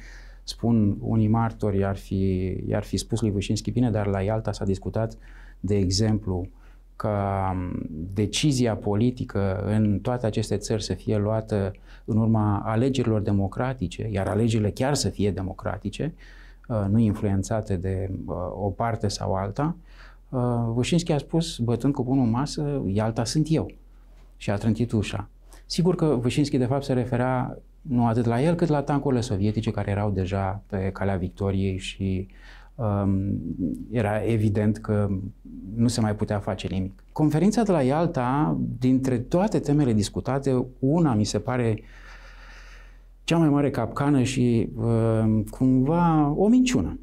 spun unii martori, i-ar fi, i-ar fi spus lui Vâșinski, bine, dar la Ialta s-a discutat, de exemplu, că decizia politică în toate aceste țări să fie luată în urma alegerilor democratice, iar alegerile chiar să fie democratice, nu influențate de o parte sau alta. Vâșinski a spus, bătând cu pumnul în masă, Ialta sunt eu. Și a trântit ușa. Sigur că Vâșinski, de fapt, se referea nu atât la el, cât la tancurile sovietice care erau deja pe calea victoriei și um, era evident că nu se mai putea face nimic. Conferința de la Ialta, dintre toate temele discutate, una mi se pare cea mai mare capcană și uh, cumva o minciună.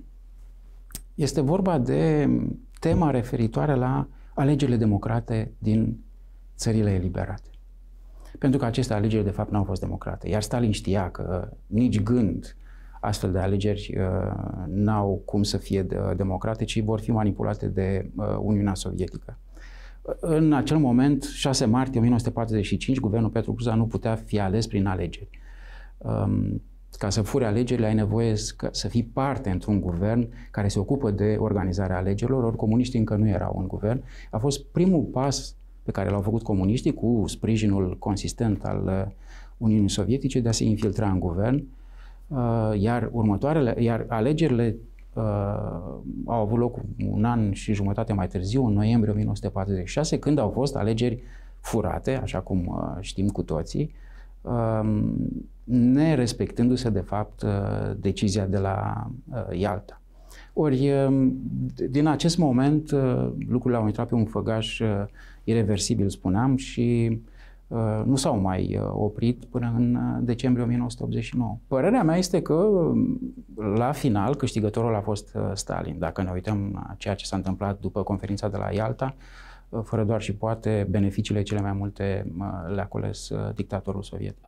Este vorba de tema referitoare la alegerile democrate din țările eliberate. Pentru că aceste alegeri, de fapt, n-au fost democrate. Iar Stalin știa că nici gând astfel de alegeri uh, n-au cum să fie de, democrate, ci vor fi manipulate de uh, Uniunea Sovietică. În acel moment, șase martie o mie nouă sute patruzeci și cinci, guvernul Petru Cruza nu putea fi ales prin alegeri. Um, ca să fure alegerile, ai nevoie să fii parte într-un guvern care se ocupă de organizarea alegerilor, ori comuniștii încă nu erau în guvern. A fost primul pas pe care l-au făcut comuniștii cu sprijinul consistent al Uniunii Sovietice de a se infiltra în guvern, iar următoarele, iar alegerile uh, au avut loc un an și jumătate mai târziu, în noiembrie o mie nouă sute patruzeci și șase, când au fost alegeri furate, așa cum uh, știm cu toții, uh, nerespectându-se, de fapt, uh, decizia de la uh, Ialta. Ori, din acest moment, lucrurile au intrat pe un făgaș ireversibil, spuneam, și nu s-au mai oprit până în decembrie o mie nouă sute optzeci și nouă. Părerea mea este că, la final, câștigătorul a fost Stalin. Dacă ne uităm la ceea ce s-a întâmplat după conferința de la Ialta, fără doar și poate, beneficiile cele mai multe le-a cules dictatorul sovietic.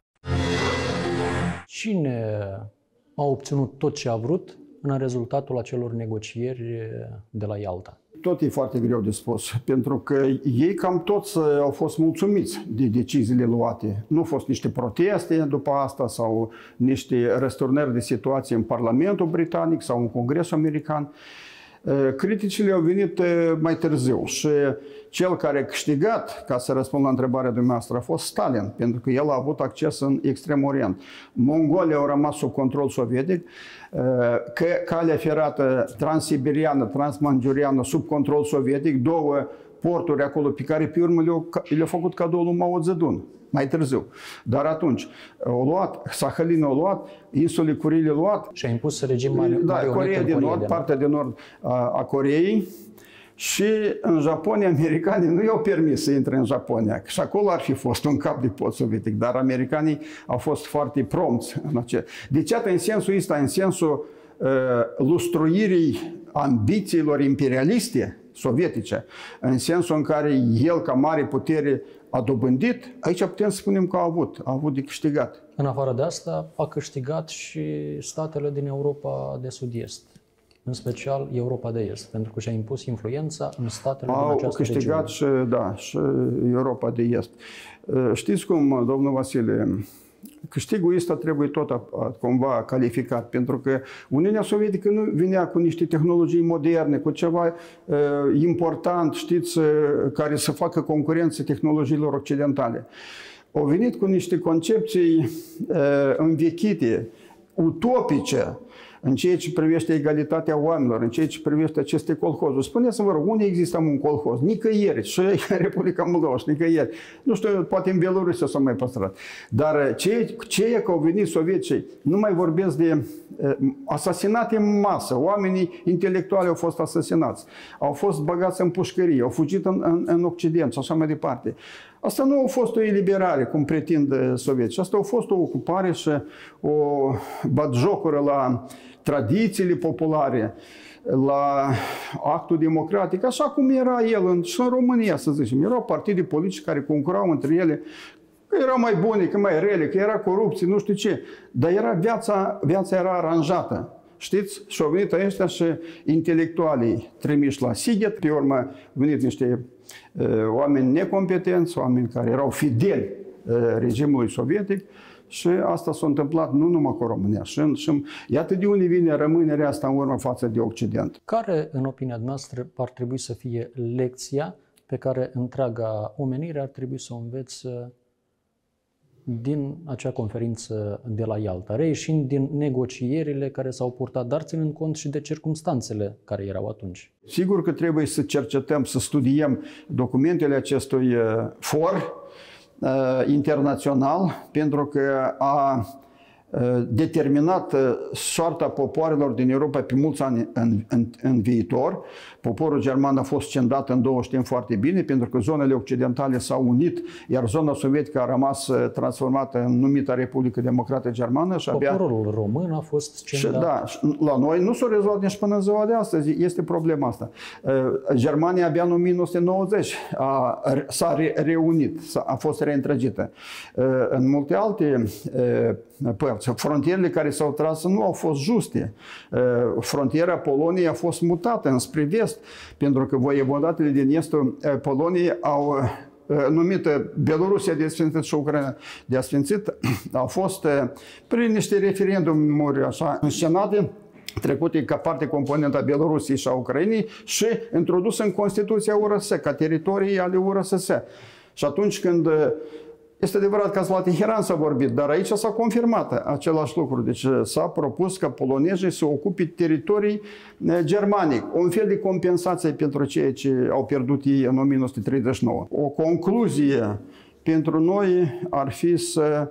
Cine a obținut tot ce a vrut în rezultatul acelor negocieri de la Ialta? Tot e foarte greu de spus, pentru că ei cam toți au fost mulțumiți de deciziile luate. Nu au fost niște proteste după asta sau niște răsturnări de situație în Parlamentul Britanic sau în Congresul American. Criticile au venit mai târziu și cel care a câștigat, ca să răspund la întrebarea dumneavoastră, a fost Stalin, pentru că el a avut acces în Extrem Orient. Mongolia au rămas sub control sovietic, că calea ferată transsiberiană, transmanjuriană sub control sovietic, două porturi acolo pe care pe urmă le-au le făcut cadou lui Mao Zedong, mai târziu. Dar atunci au luat, Sahalin au luat, insulele Curile au luat. Și a impus regim marionetă. Da, Coreea de Nord, partea de nord a, a Coreei. Și în Japonia, americanii nu i-au permis să intre în Japonia. Și acolo ar fi fost un cap de pod sovietic. Dar americanii au fost foarte prompți în acest. Deci, atât în sensul ăsta, în sensul uh, lustruirii ambițiilor imperialiste sovietice, în sensul în care el, ca mare putere, a dobândit, aici putem să spunem că a avut, a avut de câștigat. În afară de asta, a câștigat și statele din Europa de Sud-Est, în special Europa de Est, pentru că și-a impus influența în statele Au din această câștigat regiune. și, da, și Europa de Est. Știți cum, domnul Vasile, câștigul ăsta trebuie tot cumva calificat, pentru că Uniunea Sovietică nu venea cu niște tehnologii moderne, cu ceva uh, important, știți, uh, care să facă concurență tehnologiilor occidentale. Au venit cu niște concepții uh, învechite, utopice, în ceea ce privește egalitatea oamenilor, în ceea ce privește aceste colhozuri. Spuneți-mi, vă rog, unde există un colhoz? Nicăieri, și în Republica Moldova, și nicăieri. Nu știu, poate în Belorusia s-au mai păstrat. Dar cei, cei care au venit sovieticii, nu mai vorbesc de uh, asasinate în masă. Oamenii intelectuali au fost asasinați, au fost băgați în pușcărie, au fugit în, în, în Occident și așa mai departe. Asta nu a fost o eliberare, cum pretind sovieticii. Asta a fost o ocupare și o batjocură la tradițiile populare, la actul democratic, așa cum era el în, și în România, să zicem. Erau partide politice care concurau între ele, că erau mai bune, că mai rele, că era corupție, nu știu ce. Dar era viața, viața era aranjată. Știți? Și au venit ăștia și intelectualii trimiși la Sighet, pe urmă au venit niște uh, oameni necompetenți, oameni care erau fideli uh, regimului sovietic Și asta s-a întâmplat nu numai cu România. Și, și iată de unde vine rămânerea asta în urmă față de Occident. Care, în opinia noastră, ar trebui să fie lecția pe care întreaga omenire ar trebui să o învețe din acea conferință de la Ialta, reieșind din negocierile care s-au purtat, dar ținând cont și de circumstanțele care erau atunci? Sigur că trebuie să cercetăm, să studiem documentele acestui for uh, internațional, pentru că a determinat soarta popoarelor din Europa pe mulți ani în, în, în viitor. Poporul german a fost scendat în două, știm foarte bine, pentru că zonele occidentale s-au unit, iar zona sovietică a rămas transformată în numita Republică Democrată Germană. Și abia... Poporul român a fost scendat. Da, la noi nu s-a rezolvat nici până în ziua de astăzi. Este problema asta. Germania abia în o mie nouă sute nouăzeci a, s-a re, reunit, a fost reîntregită. În multe alte părți, frontierele care s-au tras nu au fost juste. Frontiera Poloniei a fost mutată înspre vest, pentru că voievodatele din estul Poloniei au numită Belorusia de Sfințit și Ucraina de Sfințit, au fost prin niște referendumuri așa înscenate, trecute ca parte componentă a Belorusiei și a Ucrainei și introdusă în Constituția U R S S, ca teritorii ale U R S S. Și atunci când este adevărat că la Teheran s-a vorbit, dar aici s-a confirmat același lucru. Deci s-a propus ca polonezii să ocupe teritorii germanic. Un fel de compensație pentru ceea ce au pierdut ei în o mie nouă sute treizeci și nouă. O concluzie pentru noi ar fi să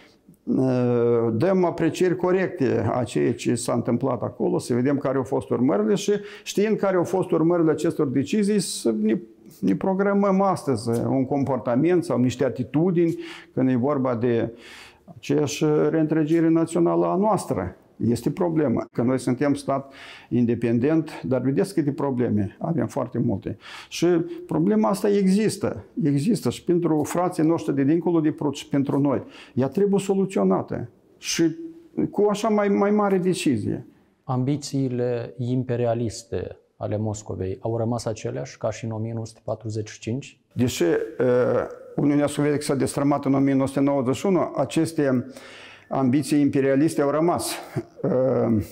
dăm aprecieri corecte a ceea ce s-a întâmplat acolo, să vedem care au fost urmările și știind care au fost urmările acestor decizii, să ne ne programăm astăzi un comportament sau niște atitudini când e vorba de aceeași reîntregire națională a noastră. Este problemă. Că noi suntem stat independent, dar vedeți câte probleme avem, foarte multe. Și problema asta există. Există și pentru frații noștri de dincolo de Prut și pentru noi. Ea trebuie soluționată și cu așa mai, mai mare decizie. Ambițiile imperialiste ale Moscovei au rămas aceleași ca și în o mie nouă sute patruzeci și cinci? Deși uh, Uniunea Sovietică s-a destrămat în o mie nouă sute nouăzeci și unu, aceste ambiții imperialiste au rămas. Uh,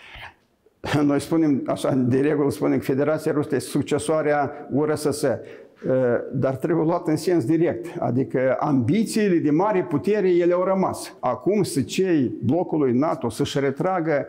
noi spunem, așa, de regulă spunem că Federația Rusă este succesoarea U R S S. Dar trebuie luat în sens direct, adică ambițiile de mare putere ele au rămas. Acum să cei blocului NATO să-și retragă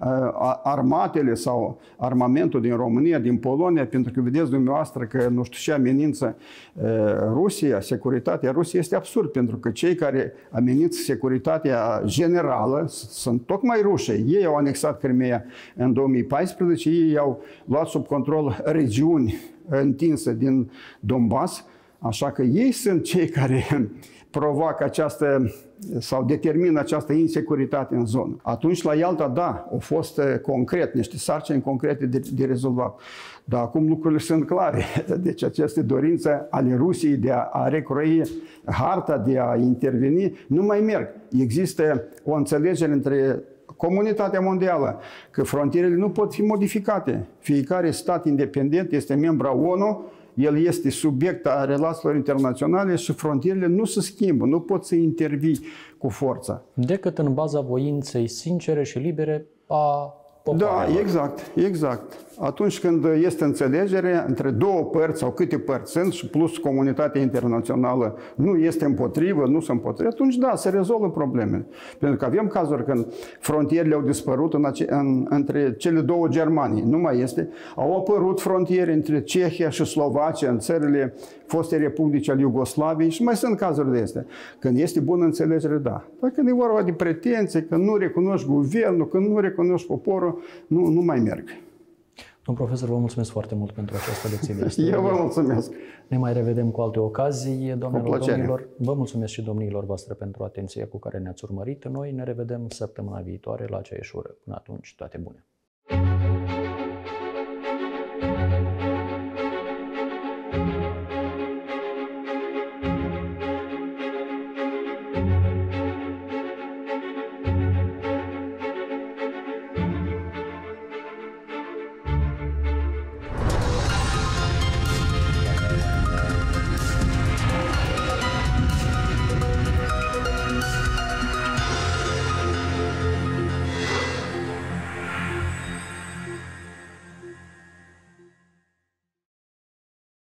armatele sau armamentul din România, din Polonia, pentru că vedeți dumneavoastră că nu știu ce amenință Rusia, securitatea Rusiei, este absurd, pentru că cei care amenință securitatea generală sunt tocmai rușii. Ei au anexat Crimea în două mii paisprezece, ei au luat sub control regiuni întinsă din Donbass, așa că ei sunt cei care provoacă această sau determină această insecuritate în zonă. Atunci la Ialta, da, au fost concret, niște sarcini concrete de, de rezolvat. Dar acum lucrurile sunt clare. Deci aceste dorințe ale Rusiei de a, a recroi harta, de a interveni, nu mai merg. Există o înțelegere între comunitatea mondială, că frontierele nu pot fi modificate. Fiecare stat independent este membru a O N U, el este subiect a relațiilor internaționale și frontierele nu se schimbă, nu pot să intervii cu forța. Decât în baza voinței sincere și libere a popoarelor. Da, exact, exact. Atunci când este înțelegere între două părți sau câte părți sunt și plus comunitatea internațională nu este împotrivă, nu sunt împotrivă, atunci da, se rezolvă problemele. Pentru că avem cazuri când frontierele au dispărut în ace- în, între cele două Germanii, nu mai este. Au apărut frontiere între Cehia și Slovacia, în țările foste republici ale Iugoslaviei și mai sunt cazuri de astea. Când este bună înțelegere, da. Dar când e vorba de pretenții, când nu recunoști guvernul, când nu recunoști poporul, nu, nu mai merg. Domn profesor, vă mulțumesc foarte mult pentru această lecție de istorie. Eu vă mulțumesc. Ne mai revedem cu alte ocazii, domnilor, domnilor. Vă mulțumesc și domnilor voastre pentru atenția cu care ne-ați urmărit. Noi ne revedem săptămâna viitoare la aceeași oră. Până atunci, toate bune!